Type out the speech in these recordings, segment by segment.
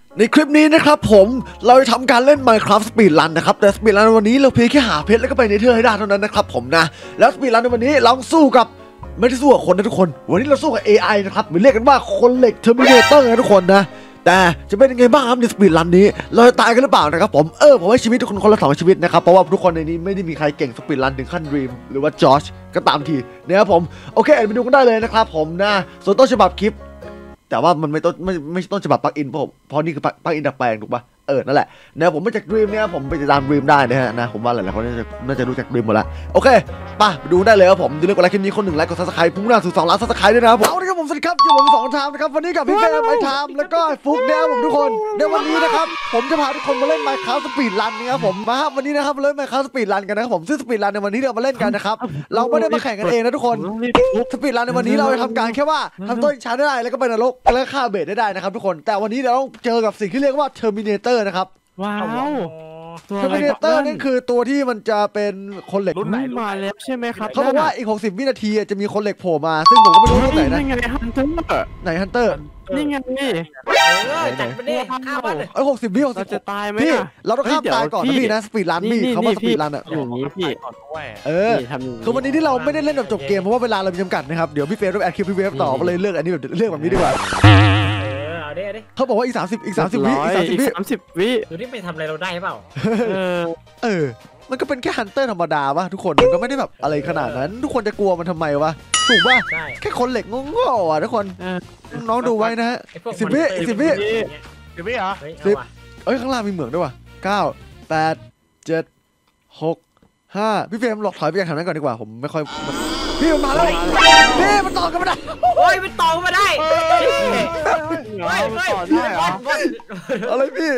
ในคลิปนี้นะครับผมเราจะทำการเล่น Minecraft Speed Run นะครับแต่ Speed Run ในวันนี้เราเพียงแค่หาเพชรแล้วก็ไปเนเธอร์ให้ได้เท่านั้นนะครับผมนะแล้ว Speed Run ในวันนี้เราสู้กับไม่ได้สู้กับคนนะทุกคนวันนี้เราสู้กับ AI นะครับหรือเรียกกันว่าคนเหล็ก Terminator นะทุกคนนะแต่จะเป็นยังไงบ้างครับใน Speed Run นี้เราจะตายกันหรือเปล่านะครับผมให้ชีวิตทุกคนคนละ2ชีวิตนะครับเพราะว่าทุกคนในนี้ไม่ได้มีใครเก่ง Speed Run ถึงขั้น Dream หรือว่า Josh ก็ตามทีนะครับผมโอเคไปดูกันได้เลยนะครับผมนะส่วนต้นฉบับคลิปแต่ว่ามันไม่ต้นฉบับปลั๊กอินเพราะนี่คือปลั๊กอินดัดแปลงถูกปะนั่นแหละเนี่ยผมมาจาก Dream เนี่ยผมไปติดตาม Dream ได้นะฮะนะผมว่าหลายๆคนน่าจะรู้จัก Dream หมดแล้วโอเคไปดูได้เลยครับผมอย่าลืมกดไลค์คลิปนี้คน1 ไลค์กด Subscribe พุ่งหน้าสู่2 ล้าน Subscribe ด้วยนะครับเอาละครับผมสวัสดีครับอยู่ผม2 ไทม์นะครับวันนี้กับพี่เฟรมไอไทม์แล้วก็ฟุกเนี่ยผมทุกคนในวันนี้นะครับผมจะพาทุกคนมาเล่น Minecraft Speed Run นะครับผมมาครับวันนี้นะครับเล่น Minecraft Speed Run กันนะครับผมซึ่ง Speed Run ในวันนี้เรามาเล่นกันนะครับเราไม่ได้มาแข่งกันเองนะทุกคน Speed Run ในวันนี้เราจะทำการแค่ว่าทำต้นชาได้แล้วก็ไปนรกแล้วฆ่าเบสได้นะครับทุกคนแต่วันนี้เราต้องเจอกับสิ่งที่เรียกว่า Terminator นะครับว้าว Terminator นี่คือตัวที่มันจะเป็นคนเหล็กรุ่นไหนมาแล้วใช่ไหมครับเขาบอกว่าอีก60 วินาทีจะมีคนเหล็กโผล่มาซึ่งผมก็ไม่รู้ว่าไหนนะนี่ไงฮันเตอร์ไหนฮันเตอร์นี่ไงจัดไปดิข้าวบ้านเลย 60 วิเราจะตายไหมพี่เราต้องข้ามตายก่อนนะพี่นะสปีดรันพี่เขาว่าสปีดรันอ่ะอย่างนี้พี่คือวันนี้ที่เราไม่ได้เล่นแบบจบเกมเพราะว่าเวลาเรามีจำกัดนะครับเดี๋ยวพี่เฟรมต้องแอดคลิปพี่เฟรมต่อเลยเลือกอันนี้แบบนี้ดีกว่าเขาบอกว่าอีก30วิดูนี่ไปทำอะไรเราได้เปล่ามันก็เป็นแค่ฮันเตอร์ธรรมดาวะทุกคนมันก็ไม่ได้แบบอะไรขนาดนั้นทุกคนจะกลัวมันทำไมวะถูกป่ะแค่คนเหล็กงงๆอ่ะทุกคนน้องดูไว้นะฮะ10 วิเหรอข้างล่างมีเหมืองด้วยว่ะ9 8 7 6 5พี่เฟรมหลอกถอยไปอย่างแถวนั้นก่อนดีกว่าผมไม่ค่อยพี่มันมาแล้วพี่มันต่อกันมาได้โอ้ยมันต่อมาได้อะไรพี่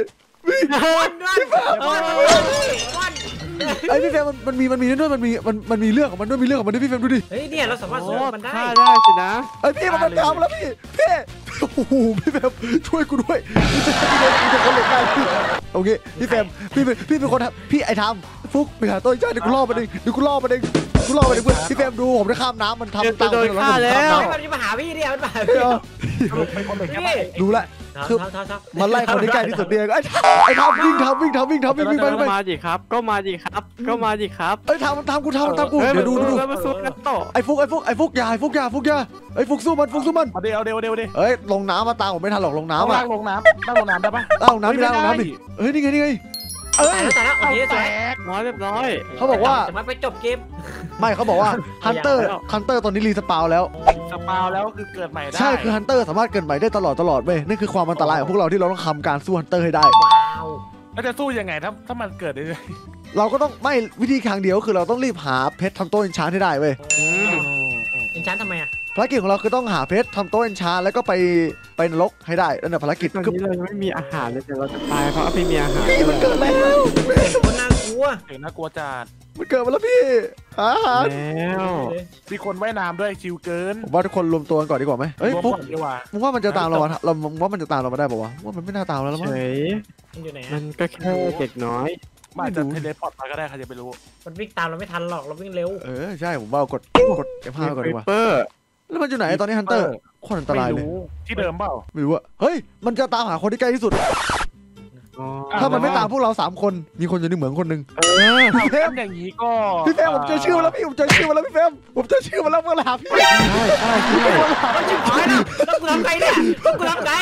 ไอพี่เฟรมมันมีด้วยมันมีเรื่องของมันด้วยพี่เฟรมดูดิเฮ้ยเนี่ยเราสามารถสู้มันได้สินะไอพี่มันตามแล้วพี่โอ้โหพี่เฟรมช่วยกูด้วยจะคนเหล็กได้พี่โอเคพี่เฟรมพี่เป็นคนพี่ไอทำฟุกไปหาต้นจ้าเดี๋ยวกูล่อมันเองเพื่อนพี่เฟรมดูผมได้ข้ามน้ำมันทำตามโดนฆ่าแล้วมันจะมาหาพี่เนี่ยมันมาพี่รู้ละคือมันไล่คนที่ใกล้ที่สุดเดียวไอ้ทำวิ่งไปมาดิครับก็มาดิครับทำกูเดี๋ยวดูไอ้ฟุกอย่าไอ้ฟุกสู้มันเดี๋ยวลงน้ำมาตามผมไม่ทันหรอกลงน้ำตั้งลงน้ำได้ปะลงน้ำดินี่ไงแต่แล้วโอเคแตกเรียบร้อยเขาบอกว่าจะมาไปจบเกมไม่เขาบอกว่าฮันเตอร์ตอนนี้รีสปาวแล้วคือเกิดใหม่ได้ใช่คือฮันเตอร์สามารถเกิดใหม่ได้ตลอดเว้ยนั่นคือความอันตรายของพวกเราที่เราต้องทำการสู้ฮันเตอร์ให้ได้แล้วจะสู้ยังไงถ้ามันเกิดได้เราก็ต้องไม่วิธีทางเดียวคือเราต้องรีบหาเพชรทำโต๊ะเอนชานให้ได้เว้ยเอนชานทำไมอ่ะภารกิจของเราคือต้องหาเพชรทำโต๊ะเอนชานแล้วก็ไปนรกให้ได้นั่นแหละภารกิจตอนนี้เราไม่มีอาหารเลยแต่เราจะตายเพราะไม่มีอาหารมันเกิดแล้วมันน่ากลัวจัดมันเกิดมาแล้วพี่แล้วมีคนว่ายน้ำด้วยชิวเกินผมว่าทุกคนรวมตัวกันก่อนดีกว่าไหมปุ๊บมึงว่ามันจะตามเราว่ามันจะตามเรามาได้ป่าววะว่ามันไม่น่าตามเราแล้วมั้งมันก็แค่เด็กน้อยมันจะเทเลพอร์ตมาก็ได้ใครจะไปรู้มันวิ่งตามเราไม่ทันหรอกเราวิ่งเร็วใช่ผมว่ากด F5 ก่อนดีกว่าแล้วมันอยู่ไหนตอนนี้ฮันเตอร์คนอันตรายเลยที่เดิมเปล่าไม่รู้อะเฮ้ยมันจะตามหาคนที่ใกล้ที่สุดถ้ามันไม่ตามพวกเรา3 คนมีคนอยู่ในเหมืองคนหนึ่งพี่เฟมอย่างนี้ก็พี่เฟมผมเจอชื่อมาแล้วพี่ผมเจอชื่อมาแล้วพี่เฟมผมเจอชื่อมาแล้วเมื่อไหร่พี่ใช่ต้องชิบหายนะต้องกูทำไงเนี่ยต้องกูทำไง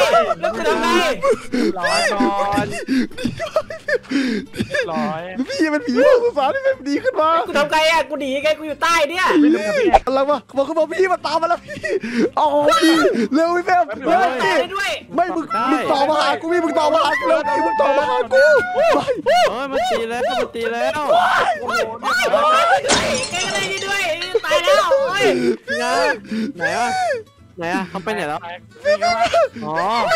ร้อยพี่เป็นผีสงสารพี่เฟมดีขึ้นมากูทำไงอ่ะกูหนีไงกูอยู่ใต้เนี่ยอะไรวะบอกพี่มาตามมาแล้วพี่อ๋อพี่เร็วพี่เฟมเร็วพี่ไม่มึงต่อมาหากูพี่มึงต่อมาหากูแล้วพี่มึงต่อมาหากูมันตีแล้วแกก็ได้ด้วยตายแล้วไหนอ่ะเขาไปไหนแล้วอ๋อ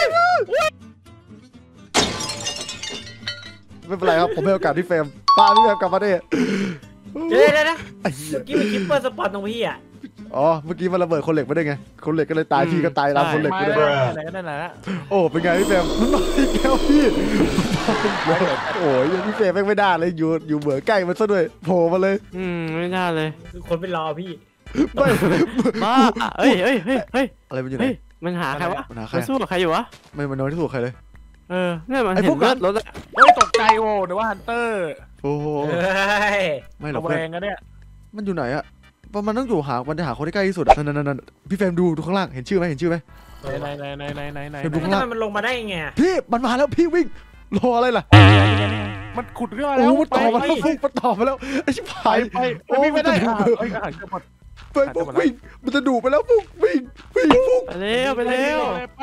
ไม่เป็นไรครับผมให้โอกาสพี่เฟรมพาพี่เฟรมกลับมาได้เดี๋ยวเมื่อกี้มีคิปเปอร์สปอตตรงพี่อ่ะเมื่อกี้มันระเบิดคนเหล็กไม่ได้ไงคนเหล็กก็เลยตายพี่ก็ตายตามคนเหล็กไปเลยโอ้เป็นไงพี่เฟรมมันมาอีกแล้วพี่โอ้ยพี่เฟรมไม่ได้เลยอยู่เหมือนใกล้มันซะด้วยโผล่มาเลยไม่น่าเลยคนไปรอพี่ไม่บ้าเฮ้ยอะไรมันอยู่ไหนมันหาใครวะมันสู้กับใครอยู่วะไม่มันน้อยที่สุดใครเลยเนี่ยมันเห็นเลือดรถอะเฮ้ยตกใจโว้นึกว่าฮันเตอร์โอ้โหเฮ้ยไม่หรอกระแวเพื่อนงกันเนี่ยมันอยู่ไหนอะมันต้องอยู่มันจะหาคนที่ใกล้ที่สุดอะนั่นพี่เฟรมดูข้างล่างเห็นชื่อไหมไหนเห็นดูข้างทำล่างไมมันลงมาได้ยังไงพี่มันมาแล้วพี่วิ่งรออะไรล่ะมันขุดขึ้นมาโอ้แล้วมันต่อมาแล้วฟุกมันต่อมาแล้วไอ้ชิบหายไปวิ่งไม่ได้อาหารจะหมดไปฟุกวิ่งมันจะดูไปแล้วฟุกวิ่งฟุกไปเร็วไปเร็ว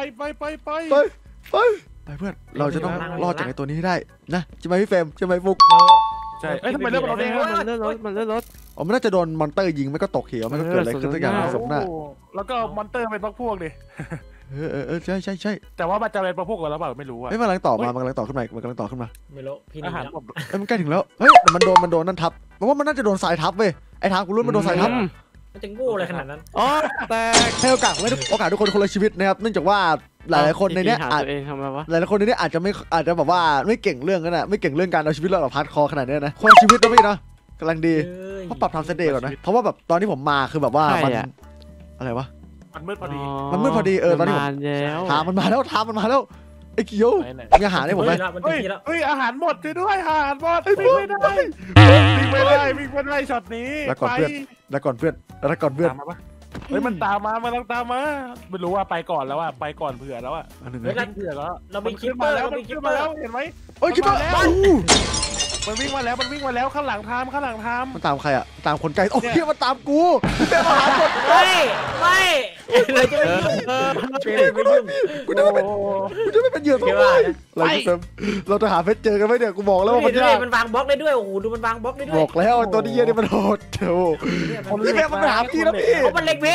ไปเพื่อนเราจะต้องรอดจากไอ้ตัวนี้ให้ได้นะใช่ไหมพี่เฟรมใช่ไหมฟุกใช่เอ้ยทำไมเรื่องมันเราได้มันเลือดรถมันเลือดรถอ๋อมันน่าจะโดนมอนเตอร์ยิงไม่ก็ตกเหวไม่ก็เกิดอะไรขึ้นสักอย่างสมหน้าแล้วก็มอนเตอร์เป็นพวกดิใช่แต่ว่ามันจะเป็นพวกกันแล้วเปล่าไม่รู้อะเฮ้ยมันกำลังต่อมามันกำลังต่อขึ้นมามันกำลังต่อขึ้นมาไม่รู้พี่อานี่หารแล้วหมดเอ้ยมันใกล้ถึงแล้วเฮ้ยแต่มันโดนนั่นทับเพราะว่ามันน่าจะโดนทรายทับเว้ยไอ้ทางกูรู้มันโดนทรายทับมันจะโง่อะไรขนาดนั้นอ๋อแตกให้โอกาสทุกคนคนละชีวิตนะครับเนื่องจากว่าหลายคนในเนี้ยหาอาจตัวเองทำไมวะหลายๆคนในนี้อาจจะแบบว่าไม่เก่งเรื่องนั้นนะไม่เก่งเรื่องการเอาชีวิตรอดแบบพาร์ดคอร์ขนาดนี้นะคนละชีวิตนะพี่นะกำลังดีเพราะปรับทำเซตเดย์ก่อนนะเพราะว่าแบบตอนที่ผมมาคือแบบว่ามันอะไรวะมันมืดพอดีมันมืดพอดีตอนนี้ผมมาแล้วทางมันมาแล้วไอ้เกียวมีอาหารให้ผมไหมมันเฮ้ยทีแล้วเฮ้ยอาหารหมดด้วยอาหารหมดวิ่งไม่ได้ช็อตนี้แล้วก่อนเพื่อนแล้วก่อนเพื่อนตามมาปะเฮ้ยมันตามมามันต้องตามมาไม่รู้ว่าไปก่อนแล้วอะไปก่อนเผื่อแล้วอะอันหนึ่งเฮ้ยนะเผื่อแล้วเรามีคิปเปอร์แล้วเรามันมีคิขึ้ปนเปมาอร์แล้วเห็นไหมเอ้ยคิดว่ามันวิ่งมาแล้วข้างหลังทามมันตามใครอ่ะตามคนไกลโอ้ยมันตามกูพี่เป็นอาหารหมดไม่เราจะไม่ยุ่งไม่ยุ่งกูจะไม่เป็นเหยื่อต่อไปอะไรพี่เฟรมเราจะหาเพชรเจอกันไหมเนี่ยกูบอกแล้วว่ามันยากมันวางบล็อกได้ด้วยโอ้โหดูมันวางบล็อกได้ด้วยบอกแล้วตัวนี้เยี่ยนี่มันโหดโธ่พี่เฟรมมันไปหาพี่แล้วพี่เขาเป็นเล็กเพ่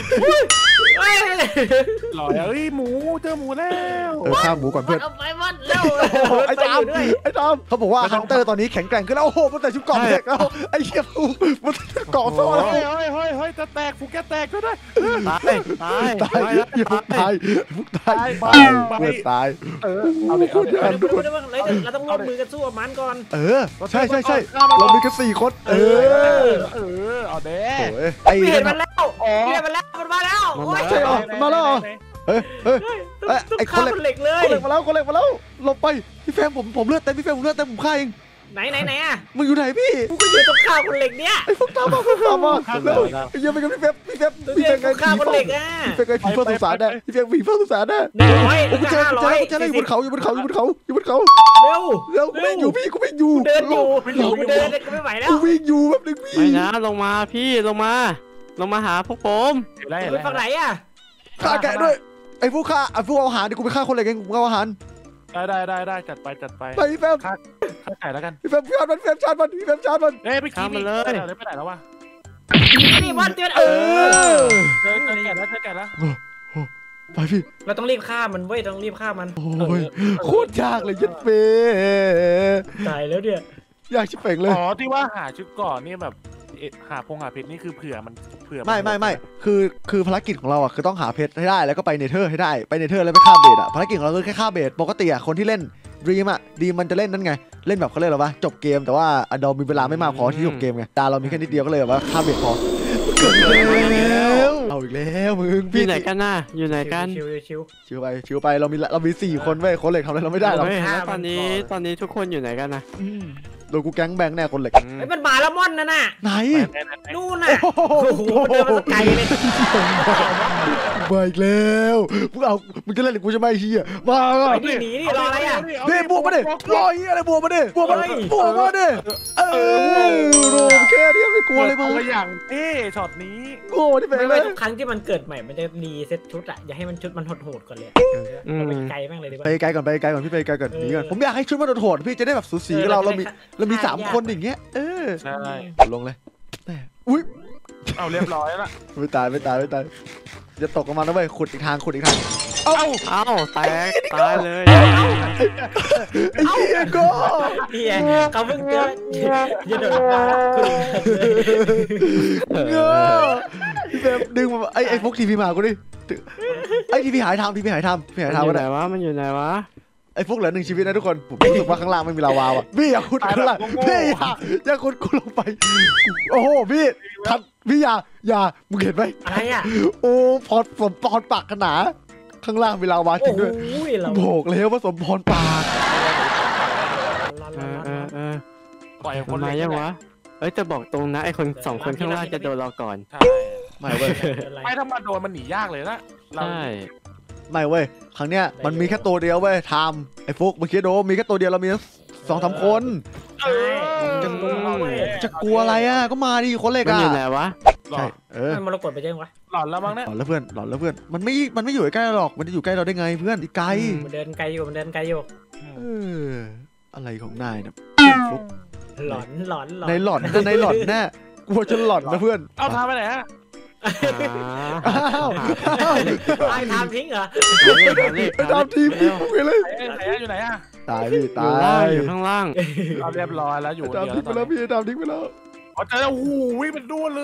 หล่อเฮ้ยหมูเจอหมูแล้วข้ามหมูก่อนเพื่อนเอาไปมันเร็วไอ้จามเขาบอกว่าฮันเตอร์ตอนนี้แข็งแกร่งขึ้นแล้วโอ้โหมันแต่ชุดเกราะเด็กแล้วไอ้เหี้ยมันเกราะโซ่แล้วเฮ้ยจะแตกฟูแกแตกด้วยตายตายตายเพื่อนตายเอาเด็กเราต้องร่วมมือกันสู้กับมันก่อนใช่เรามีกัน4 คนเอาเด้ไอ้เห็นมันแล้วเห็นมันแล้วมันมาแล้วโอ้ยมาแล้วเฮ้ยไอ้คนเหล็กเหล็กเลยมาแล้วหลบไปพี่แฟมผมเลือดเต็มพี่แฟมผมเลือดเต็มผมฆ่าเองไหนอ่ะมึงอยู่ไหนพี่กูก็อยู่ตรงข้าวคนเหล็กเนี้ยไอ้พวกตามมาแล้วไอ้เหี้ยไปกับพี่แฟมตัวเดียวข้าวคนเหล็กอ่ะพี่แฟมไงผีเฝ้าสุสานได้พี่แฟมผีเฝ้าสุสานได้ 100 กูเจออยู่บนเขาอยู่บนเขาเร็วกูวิ่งอยู่พี่กูวิ่งอยู่เดินอยู่กูเดินก็ไม่ไหวแล้วกูวิ่งอยู่แบบนึงพี่ไม่นะลงมาพี่ลงมาหาพวกผมได้ไปฝั่งไหนอ่ะฆ่าแกะด้วยไอ้พวกฆ่าไอ้พวกเอาอาหารดิกูไปฆ่าคนเหล็กเองกูเอาอาหารได้จัดไปไปพี่แฟมฆ่าไก่แล้วกันพี่แฟมชาร์จมันพี่แฟมชาร์จมันเฮ้ยไปกินไปไหนแล้ววะนี่บอลเตือนเจอแก่แล้วไปพี่เราต้องรีบฆ่ามันเว้ยต้องรีบฆ่ามันโอ้ยโคตรยากเลยยัดเปตายแล้วเนี่ยยากชิบเป่งเลยอ๋อที่ว่าหาชุดก่อนนี่แบบหาเพชรนี่คือเผื่อไม่คือภารกิจของเราอ่ะคือต้องหาเพชรให้ได้แล้วก็ไปเนเธอร์ให้ได้ไปเนเธอร์แล้วไปฆ่าเบสอ่ะภารกิจของเราคือแค่ฆ่าเบสปกติอ่ะคนที่เล่นดีมันจะเล่นนั่นไงเล่นแบบเขาเล่นหรอวะจบเกมแต่ว่าอดอมมีเวลาไม่มากพอที่จบเกมไงตาเรามีแค่นิดเดียวก็เลยว่าฆ่าเบสพอเกิดแล้วเอาอีกแล้วมึงพี่ไหนกันน่ะอยู่ไหนกันชิวไปเรามี4 คนเว้ยคนเหล็กทำอะไรเราไม่ได้หรอกแล้วตอนนี้ทุกคนอยู่ไหนกันนะโดนกูแก๊งแบงแน่คนเหล็กไอ้มันมาแล้วม่อนน่ะไหนนู่นน่ะโอ้โหเดินมาไกลเลยมาอีกแล้วมึงจะเล่นหรือกูจะไม่เฮียมาหนีรออะไรอ่ะเฮ้ยบวกมาดิรอยอะไรบวกมาดิบวกมาดิโดนแค่นี้ไม่กลัวเลยมึงตัวอย่างช็อตนี้โง่ที่เป็นเลไม่ยทุกครั้งที่มันเกิดใหม่มันจะรีเซ็ตชุดอ่ะอย่าให้มันชุดมันโหดก่อนเลยไปไกลแม่งเลยดีกว่าไปไกลก่อนพี่ไปไกลก่อนหนีก่อนผมอยากให้ชุดมันโหดพี่จะได้แบบสูสีกับเรามี3 คนอย่างเงี้ยใช่ลงเลยอุ้ยเอาเรียบร้อยแล้วไม่ตายจะตกกันมานะเว้ยขุดอีกทางเอ้าแตกตายเลยไอ้เหี้ยก็พี่เขาเพิ่งเจออย่าโดนเงอพี่แบบดึงมาไอ้พวกทีพีมากูดิไอ้ทีพีหายทำพี่หายทำมันอยู่ไหนวะไอ้พวกเหลือ1 ชีวิตนะทุกคนผมรู้สึกว่าข้างล่างไม่มีลาวาว่ะพี่อย่าขุดข้างล่างพี่อย่าขุดกูลงไปโอ้โหพี่ทัดพี่อย่ามึงเห็นไหมอะไรอ่ะโอ้พอปากขนาดข้างล่างมีลาวาจริงด้วยโอ้ยเราบอกแล้วว่าสมพรปากปล่อยคมันนมาเล็กยังวะเอ้ยจะบอกตรงนะไอ้คน2 คนข้างล่างจะโดนเราก่อนใช่ไม่เว้ยไม่ถ้ามาโดนมันหนียากเลยนะเราใช่ไม่เว้ยครั้งเนี้ยมันมีแค่ตัวเดียวเว้ยไทม์ไอ้ฟุกเมื่อกี้โดมีแค่ตัวเดียวเรามี2-3 คนใช่จะกลัวอะไรอ่ะก็มาดิคนเล็กมันอ่ะอยู่ไหนวะหลอใช่นมันมรกตไปยังวะหลอนแล้วมั้งเนี่ยหลอนแล้วเพื่อนหลอนแล้วเพื่อนมันไม่อยู่ใกล้เราหรอกมันจะอยู่ใกล้เราได้ไงเพื่อนอีกไกลมันเดินไกลอยู่มันเดินไกลอยู่เอออะไรของนายนะฟุกหลอนหลอนหลอนในหลอนในหลอนแน่กลัวจะหลอนนะเพื่อนเอาทำไปไหนฮะอ้าวไอ้ทำทิ้งเหรอไปตามทีมพี่ฟุกไปเลยไหนอยู่ไหนอะตายพี่อตายู่ล่างยอยู่ข้างล่างเราเรียบร้อยแล้วอยู่ตามเดียวทิ้งไปแล้วพี่ตามทิ้งไปแล้วอ๋อเจอแล้วโอ้โหมันนู่นเลย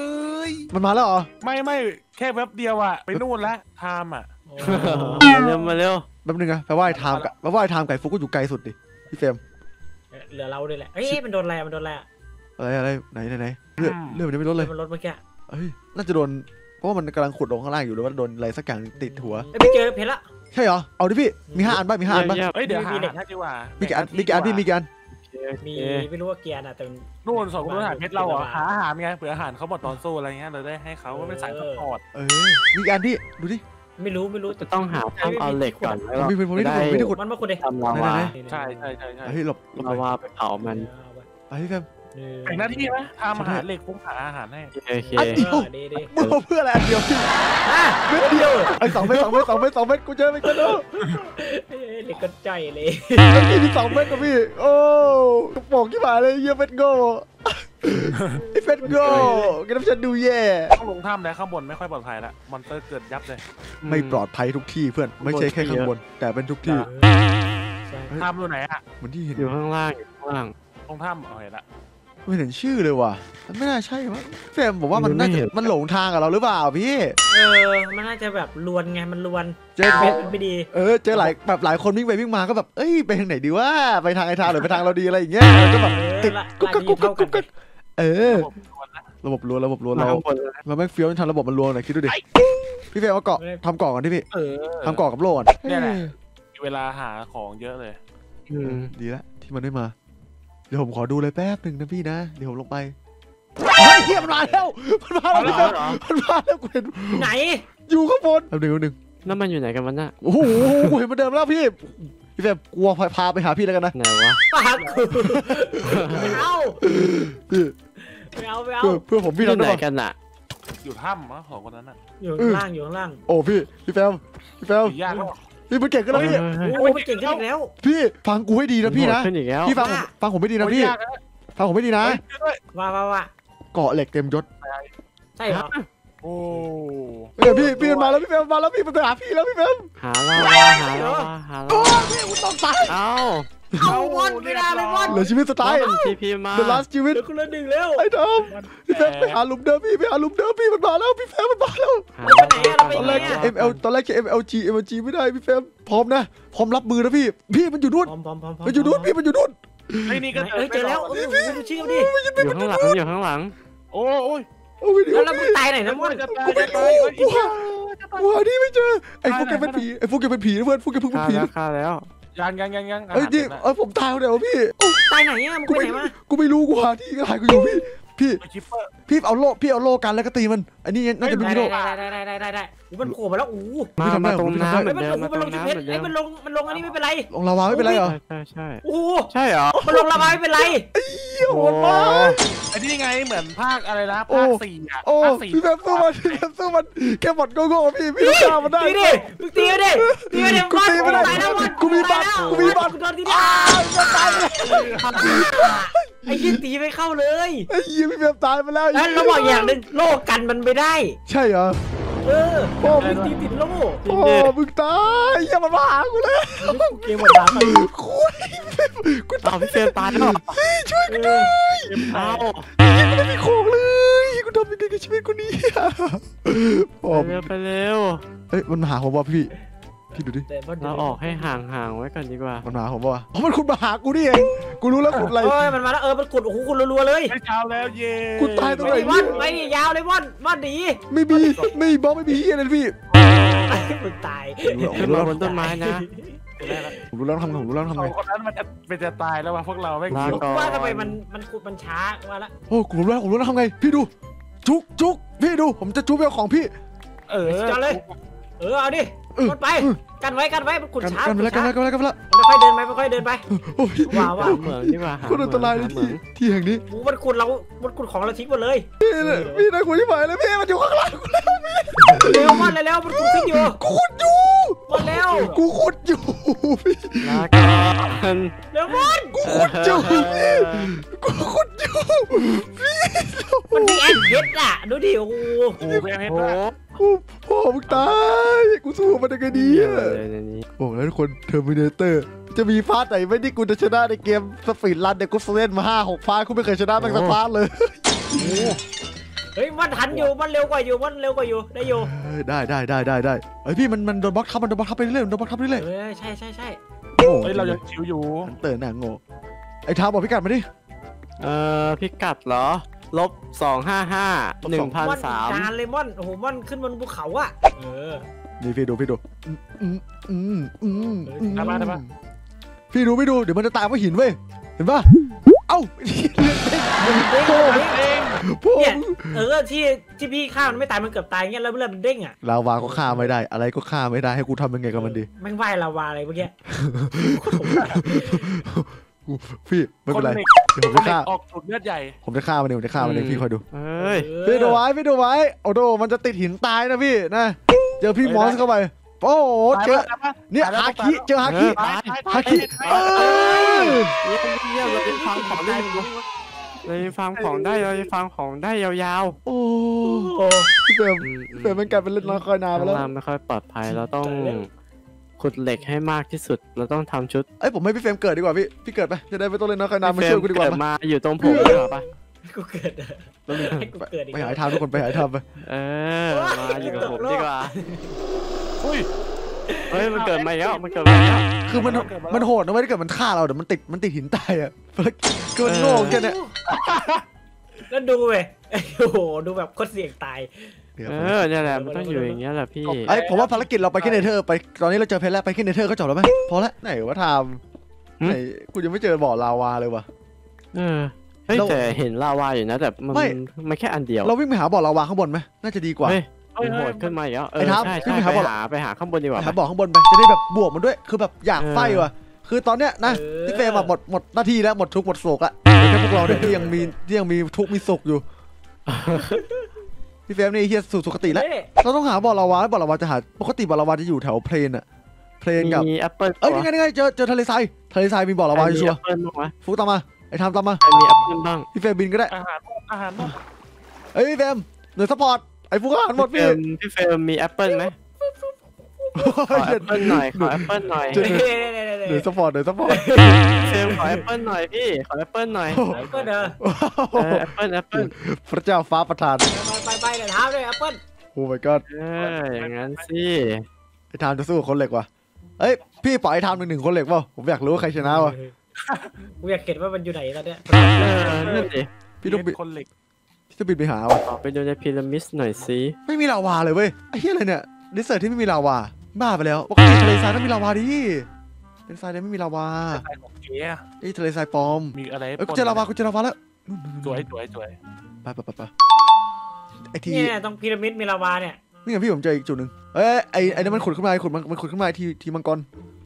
มันมาแล้วเหรอไม่แค่แป๊บเดียวอะไปนู่นแล้วไทม์อะมาเร็วแป๊บนึงนะแปลว่าไอ้ไทม์กับแปลว่าไอ้ไทม์ไก่ฟุกก็อยู่ไกลสุดดิพี่เฟรมเหลือเราด้วยแหละเอ้ยมันโดนอะไรมันโดนอะไรอะไรไหนเลือดมันยังไม่ลดเลยมันรถเมื่อกี้เฮ้ยน่าจะโดนเพราะว่ามันกำลังขุดลงข้างล่างอยู่หรือว่าโดนอะไรสักอย่างติดหัวไปเจอเพชรละใช่เหรอเอาดิพี่มี5 อันป่ะมี5 อันป่ะเฮ้ยเดี๋ยวหาให้ดีกว่ามีกี่อันพี่มีกี่อันมีไม่รู้ว่าเกียร์น่ะแต่นู่น2 คนหาเพชรเราหาอาหารไงเผื่ออาหารเขาหมดตอนสู้อะไรเงี้ยเราได้ให้เขาว่าเป็นสายซัพพอร์ตมีกี่อันพี่ดูดิไม่รู้จะต้องหาถ้ำเอาเหล็กก่อนแล้วผมไม่ได้ขุดมันมาขุดเลยทำลาวาใช่เฮ้ยหลบลาวาไปเผามันไปพี่เฟรมแบ่งหน้าที่ไหมทำอาหารเหล็กฟุ้งหาอาหารให้โอเคอันเดียวดีมึงเอาเพื่ออะไรอันเดียวพี่เม็ดเดียวไอ้2 เม็ดกูเจอไปกันแล้วเล็กก็ใจเลยพี่มี2 เม็ดกับพี่โอ้กระป๋องที่ผ่านเลยเยี่ยเม็ดโง่ไอ้เม็ดโง่กันน้ำฉันดูแย่ต้องลงถ้ำแล้วข้างบนไม่ค่อยปลอดภัยละมอนเตอร์เกิดยับเลยไม่ปลอดภัยทุกที่เพื่อนไม่ใช่แค่ข้างบนแต่เป็นทุกที่ถ้ำอยู่ไหนอะเหมือนที่เห็นอยู่ข้างล่างอยู่ข้างล่างตรงถ้ำเอาเห็นละไม่เห็นชื่อเลยว่ะมันไม่น่าใช่มั้งเฟรมบอกว่ามันน่าจะมันหลงทางกับเราหรือเปล่าพี่มันน่าจะแบบลวนไงมันลวนเจอเพชรมันไม่ดีเจอหลายคนวิ่งไปวิ่งมาก็แบบเอ้ยไปทางไหนดีวะไปทางไอ้ทางหรือไปทางเราดีอะไรอย่างเงี้ยก็แบบติดกุ๊กกุ๊กกุ๊กกุ๊กระบบล้วนเราข้างบนเราไม่เฟี้ยวทำระบบมันล้วนหน่อยคิดดูดิพี่เฟรมเอาเกาะทำเกาะกันที่พี่ ทำเกาะกับโล่ก่อนเนี่ยแหละมีเวลาหาของเยอะเลยดีแล้วที่มันไม่มาเดี๋ยวผมขอดูเลยแป๊บหนึ่งนะพี่นะเดี๋ยวผมลงไปเฮ้ยเฮียมันมาแล้วมันมาแล้วกูเห็นไหนอยู่ข้างบนแป๊บหนึ่งแล้วมันอยู่ไหนกันวะน่ะโอ้โหกูเห็นมันเดิมแล้วพี่เฟรมกลัวพาไปหาพี่แล้วกันนะไหนวะปากกูไม่เอาเพื่อผมพี่อยู่ทำได้ไหนปะกันน่ะอยู่ถ้ำมั้งของคนนั้นอะอยู่ข้างล่างโอ้พี่แฟมหนียากก็พี่มันเก่งขึ้นแล้วพี่โอ้มันเก่งขึ้นอีกแล้วพี่ฟังกูให้ดีนะพี่นะขึ้นอีกแล้วพี่ฟังผมไม่ดีนะพี่ฟังผมไม่ดีนะว่าเกาะเหล็กเต็มยศใช่เหรอโอ้เดี๋ยวพี่มันมาแล้วพี่แฟมมาแล้วพี่มันไปหาพี่แล้วพี่แฟมหาลาวาโอ้พี่กูต้องตายเอ้าเอาวอนไม่ได้เลยเหลือชีวิตสไตล์ทีพีมา The last ชีวิตเดี๋ยวคุณละหนึ่งแล้วไอ้ดำพี่แฟมไปหาหลุมเดิมพี่มันมาแล้วพี่แฟมมันมาแล้วเราไปไหนเราไปตอนไหแรนกตอนแรกแค่ MLG ไม่ได้พี่แฟมพร้อมนะพร้อมรับมือนะพี่มันอยู่นู่นพร้อมมันอยู่นู่นพี่มันอยู่นู่นไอ้นี่ก็เจอแล้วดูชื่อดิอยู่ข้างหลังโอ้ยโอ้ยเดี๋ยวแล้วมึงตายไหนนะมอนกูไม่รู้กูหาที่ไม่เจอไอ้พวกแกเป็นผีนะเพื่อนพวกแกเพิ่งเป็นผีฆ่าแล้วยังเอ้ยนี่ผมตายแล้วเดี๋ยวพี่ตายไหนอ่ะมึงไปไหนมากูไม่รู้กูหาที่หายกูอยู่พี่คิปเปอร์พี่เอาโล่กันแล้วก็ตีมันอันนี้น่าจะมีโล่ได้มันโผล่มาแล้วอู้มาตรงน้ำเหมือนมันเดิลมงมามันตรลงงที่น้ำเพเหชมืรอนเดิมมันลงอันนี้ไม่เป็นไรลงลาวาไม่เป็นไรเหรอใช่โอ้ใช่เหรอมันลงละมาไม่เป็นไรเหี้ยโหดมากไอ้นี่ไงเหมือนภาคอะไรนะภาค4อ่ะโอ้ภาค4 พี่แฟมสู้มันแค่บอดโง่ๆพี่ต้องฆ่ามันได้ตีดิมึงตีดิกูมีบัตรโดนทีนี้ไอ้ยี่ตีไม่เข้าเลยไอ้เหี้ยพี่แฟมตายไปแล้วแล้วเราบอกอย่างหนึ่งโลกันมันไม่ได้ใช่เหรอพ่อมึงตีติดโลโอ้มึงตายอย่ามาหากูเลยเกมหมดแล้วคุยกูเอาพี่เฟรมตายแล้วช่วยกูด้วยเอากูไม่มีของเลยกูทำยังไงกับชีวิตกูเนี่ยโอ้ไปเร็วเอ้ยมันมาหาผมว่ะพี่ดูดิเราออกให้ห่างไว้ก่อนดีกว่ามันมาหาผมว่ะอ๋อมันขุดมาหากูนี่เองกูรู้แล้วขุดอะไรเอ้ยมันมาแล้วมันกดโอ้โหคุณรัวๆเลยไม่เช้าแล้วเย่กูตายตรงไหนม่อนไปดิยาวเลยม่อนดีไม่มีบล็อกไม่มีอะไรพี่ตมึงตายขึ้นมาบนต้นไม้นะผมรู้แล้วทำไงผมรู้แล้วทำสอไงงคนนั้นมันจะตายแล้วว่ะพวกเราไม่ลาก่อนว่าทำไมมันช้าว่าละโอ้ผมรู้แล้วทำไงพี่ดูจุกพี่ดูผมจะจุกไปเอาของพี่จอดเลยเอาดิกดไปกันไว้มันขุดช้ากันไปแล้วมันกันไปแล้วค่อยเดินไปโอ้ยว่าเหมืองดีกว่าคนอันตรายเลยที่แห่งนี้มันขุดของเราทิ้งหมดเลยพี่นายคุยที่ไหนแล้วพี่มันอยู่ข้างล่างเร็วมันขุดขึ้นอยู่กูขุดอยู่มันเร็วกูขุดอยู่พี่ลาก่อนเร็วมันขุดอยู่กูขุดอยู่พี่มันมีแอนเพชรอ่ะดูดิโอ้โหโอ้แม่เพชรโอ้กูพ่อมึงตายกูสู้มันได้ไงดีเยอ่ะเลยในนี้บอกแล้วทุกคนเทอร์มินเตอร์จะมีฟาสไหนไม่ที่กูจะชนะในเกมสปีดรันเนี่ยกูเล่นมา5-6 ฟาสกูไม่เคยชนะแม่งสักฟาสเลยเฮ้ยมันทันอยู่มันเร็วกว่าอยู่ได้อยู่ได้เฮ้ยพี่มันโดนบล็อกทับไปเรื่อยโดนบล็อกทับไปเรื่อยใช่โอ้เฮ้ยเรายังชิวอยู่มันเตือนหนังโง่ไอ้ท้าบอกพี่กัดมาดิพิกัดเหรอ?255 ม่อนจาน 1,003 เลยม่อนโอ้โหม่อนขึ้นบนภูเขาอ่ะนี่พี่ดูพี่ดูเดี๋ยวมันจะตายเพราะหินเว้ยเห็นป่ะเอ้าพวกเนี่ยที่พี่ฆ่ามันไม่ตายมันเกือบตายเงี้ยแล้วเลือดมันเด้งอ่ะลาวาก็ฆ่าไม่ได้อะไรก็ฆ่าไม่ได้ให้กูทำยังไงกับมันดีแม่งว่ายลาวาอะไรเมื่อกี้พี่ไม่เป็นไรคนเหล็กเดี๋ยวผมจะฆ่าออกจุดเลือดใหญ่ผมจะฆ่ามันเองพี่คอยดูเฮ้ยพี่ดูไว้โอ้โหมันจะติดหินตายนะพี่นะเจอพี่มอสเข้าไปโอ้โหเจอเนี่ยฮาคิเจอฮาคิเยี่ยมเราจะฟังของได้เราจะฟังของได้ยาวโอ้พี่เฟรมมันกลายเป็นเล่นน้อยคอยนานไปแล้วไม่ค่อยปลอดภัยเราต้องขุดเหล็กให้มากที่สุดเราต้องทำชุดเอ้ยผมให้พี่เฟรมเกิดดีกว่าพี่เกิดไปจะได้ไม่ต้องเล่นน้อยคอยนานมาช่วยกูดีกว่ามาอยู่ตรงผมดีกว่าปะกูเกิดให้กูเกิดอีกไปหาทางทุกคนไปหาทางไปมาอยู่กับผมดีกว่าอุ้ยเฮ้ยมันเกิดมาแล้วคือมันโหดนะเว้ยถ้าเกิดมันฆ่าเราเดี๋ยวมันติดหินตายอ่ะคือมันโง่แค่นี้แล้วดูเว้ยโอ้โหดูแบบโคตรเสี่ยงตายเนี่ยแหละมันต้องอยู่อย่างเงี้ยแหละพี่ไอ้ผมว่าภารกิจเราไปแค่เนเธอร์ไปตอนนี้เราเจอเพชรแล้วไปแค่เนเธอร์ก็จบแล้วไหมพอแล้วไหนว่าทำไหนกูยังไม่เจอบ่อลาวาเลยวะเฮ้ยแต่เห็นลาวาอยู่นะแต่มันแค่อันเดียวเราวิ่งไปหาบ่อลาวาข้างบนไหมน่าจะดีกว่าโหดขึ้นมาอีกแล้วใช่ไปหาข้างบนดีกว่าหาบ่อข้างบนไปจะได้แบบบวกมันด้วยคือแบบอยากไฟว่ะคือตอนเนี้ยนะพี่เฟรมหมดหน้าที่แล้วหมดทุกข์หมดโศกละแค่พวกเราเนี่ยที่ยังมีทุกข์มีสุขอยู่พี่เฟรมนี่เฮียสู่สุคติแล้วเราต้องหาบ่อลาวาจะหาปกติบ่อลาวาจะอยู่แถวเพลนอะเพลนกับมีแอปเปิ้ลยังไงเจอทะเลทรายมีบ่อลาวาอยู่ชัวร์ฟุกตามมาไอ้ทามตามมามีแอปเปิ้ลบ้างพี่เฟรมบินก็ได้อาหารเอ้ยพี่เฟรมหน่วยซัพพอร์ตไอ้ฟุกอาหารหมดพี่พี่เฟรมมีแอปเปิ้ลไหมขอแอปเปิ้ลหน่อยหน่วยซัพพอร์ตเฟรมขอแอปเปิ้ลหน่อยพี่ขอแอปเปิ้ลหน่อยแอปเปิ้ลพระเจ้าฟ้าประทานไปเดี๋ยวท้าเลยแอปเปิ้ลโอ้ my god อย่างนั้นสิไอ้ทามจะสู้กับคนเหล็กว่ะเอ้ยพี่ปล่อยไอ้ทามหนึ่งคนเหล็กเปล่าผมอยากรู้ว่าใครชนะวะกูอยากเห็นว่ามันอยู่ไหนตอนเนี้ยนั่นดิพี่ต้องบินคนเหล็กพี่จะบินไปหาวะไปดูในพีระมิดหน่อยสิไม่มีลาวาเลยเว้ยไอ้เหี้ยอะไรเนี่ยดิสเซอร์ที่ไม่มีลาวาบ้าไปแล้วปกติทะเลทรายต้องมีลาวาดิเป็นทรายเนี่ยไม่มีลาวาใส่ของเก๋อะไอ้ทะเลทรายปลอมมีอะไรกูเจอลาวาแล้วสวยไปไอ้ทีเนี่ยตรงพีระมิดมีลาวาเนี่ยนี่ไงพี่ผมเจออีกจุดหนึ่งเอ้ยไอ้นั่นมันขุดขึ้นมามันขุดขึ้นมาทีมังกร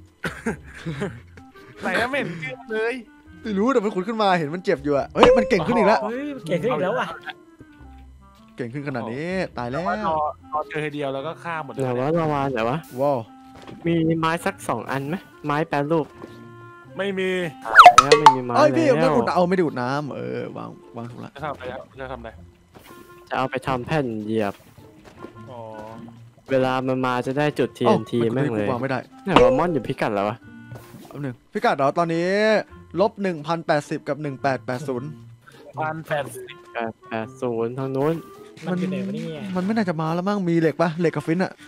ไหนอะไม่เห็นชื่อเลยไม่รู้แต่มันขุดขึ้นมาเห็นมันเจ็บอยู่อะเฮ้ยมันเก่งขึ้นอีกแล้วเฮ้ยเก่งขึ้นอีกแล้วว่ะเก่งขึ้นขนาดนี้ตายแล้วรอเจอทีเดียวแล้วก็ฆ่าหมดเลยไหนวะลาวาไหนวะว้าวมีไม้สัก2 อันไหมไม้แปรรูปไม่มีแล้วไม่มีไม้เอ้ยพี่แล้วไม่ดูดน้ำวางถูกละจะทำอะไรจะเอาไปทำแผ่นเหยียบอ๋อเวลามันมาจะได้จุด TNT แม่งเลยวางไม่ได้ไหนวะมอนอยู่พิกัดแล้ววะอันหนึ่งพิกัดเราตอนนี้-1,080กับ1880 1,080 ทางนู้นมันอยู่ไหนวะเนี่ยมันไม่น่าจะมาแล้วมั้งมีเหล็กปะเหล็กกับฟินอะ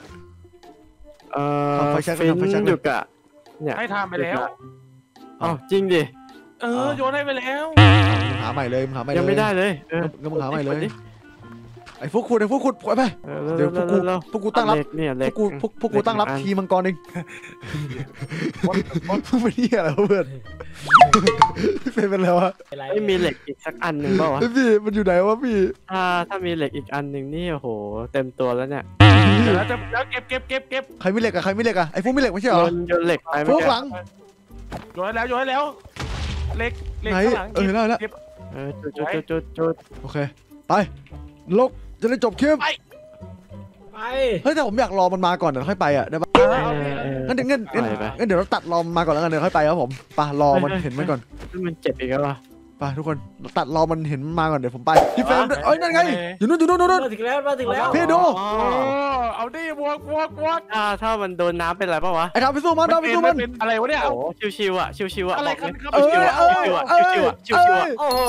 ฟินอยู่กะเนี่ยให้ทำไปแล้วอ๋อจริงดิโยนให้ไปแล้วหาใหม่เลยยังไม่ได้เลยก็มึงหาใหม่เลยไอ้พวกขุดไปเดี๋ยวพวกกูตั้งรับเนี่ยพเล็วกกกูตั้งรับทีมังกรเองมึงเป็นเหี้ยอะไรเพื่อนเป็นแล้วอะอะไรไม่มีเหล็กอีกสักอันหนึ่งเปล่าวะพี่มันอยู่ไหนวะพี่ถ้ามีเหล็กอีกอันหนึ่งนี่โอ้โหเต็มตัวแล้วเนี่ยแล้วเก็บใครมีเหล็กอะไอ้พวกมีเหล็กไม่ใช่เหรอโยนเหล็กไปพวกหลังโยนให้แล้วเล็กไหนข้างหลังแล้วจุดโอเคไปลกจะได้จบคลิปไปเฮ้ยแต่ผมอยากรอมันมาก่อนเดี๋ยวค่อยไปอะได้ปะงั้นเดี๋ยวเราตัดรอมันมาก่อนแล้วกันเดี๋ยวค่อยไปครับผมไปรอมันเห็นมันก่อนมันเจ็บอีกแล้ววะไปทุกคนตัดรอมันเห็นมันมาก่อนเดี๋ยวผมไปพี่เฟรมเอ้ยนั่นไงอยู่นู่นมาถึงแล้วพี่ดูเอาดิบวกถ้ามันโดนน้ำเป็นไรปะวะไอ้ทำไปสู้มันเป็นอะไรวะเนี่ยโอ้ชิวๆอ่ะชิวๆอ่ะอะไรบอกครัเลบยครับชิวๆอ่ะชิวๆอ่ะชิวๆอ่ะโอ้โห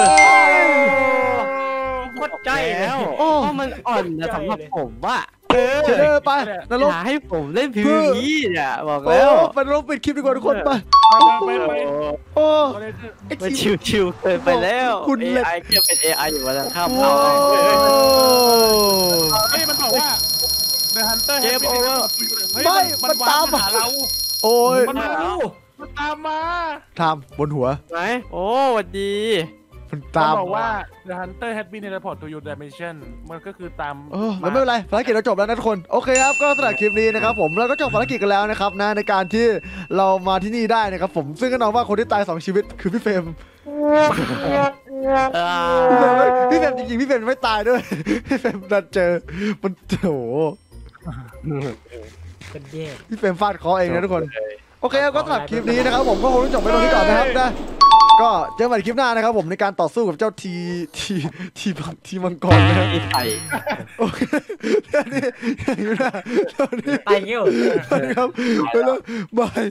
โคตรใจแล้วเพราะมันอ่อนนะสำหรับผมว่ะเชิญไปนรกอย่าให้ผมเล่นพีวีเนี่ยบอกโอ้แล้วไปนรกปิดคลิปดีกว่าทุกคนไปโอ้ไอ้มันทีมชิวๆเกินไปแล้วคุณเล่น AI เกี่ยวเป็น AI อยู่วันละข้ามโอ้เฮ้ยมันบอกว่า The Hunter มันตามหาเราโอ้ยมันตามมาทำบนหัวไหนโอ้สวัสดีมันมันตามบอกว่า The Hunter has been teleport to your dimension มันก็คือตามมันไม่เป็นไรภารกิจเราจบแล้วนะทุกคนโอเคครับก็สำหรับคลิปนี้นะครับผมเราก็จบภารกิจกันแล้วนะครับนะในการที่เรามาที่นี่ได้นะครับผมซึ่งก็นอนว่าคนที่ตาย2ชีวิตคือพี่เฟรมพี่เฟรมจริงๆพี่เฟรมไม่ตายด้วยพี่เฟรมดันเจอมันโอ้โหเป็นแย่พี่เฟรมฟาดคอเองนะทุกคนโอเคครับก็สำหรับคลิปนี้นะครับผมก็คงต้องจบไปตรงนี้ก่อนนะครับนะก็เจอกันใหม่คลิปหน้านะครับผมในการต่อสู้กับเจ้าทีมังกรนะครับอีไทยโอเคนี่อย่างนี้นะไปเงี้ยวครับไปแล้วบาย